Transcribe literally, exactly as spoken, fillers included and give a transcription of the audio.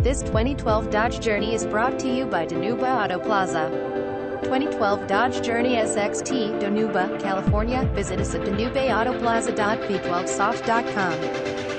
This twenty twelve Dodge Journey is brought to you by Danuba Auto Plaza. twenty twelve Dodge Journey S X T, Danuba, California. Visit us at danuba auto plaza dot v twelve soft dot com.